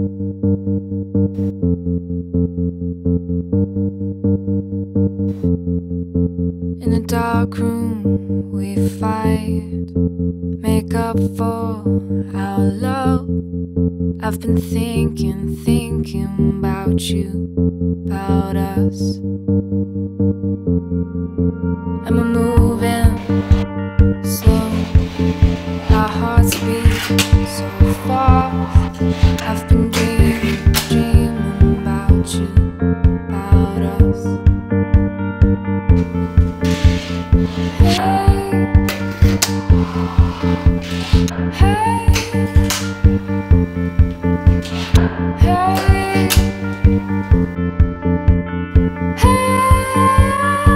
In a dark room we fight, make up for our love. I've been thinking about you, about us. And we're moving slow, our hearts beat so fast. I've been dreaming about you, about us. Hey, hey, hey.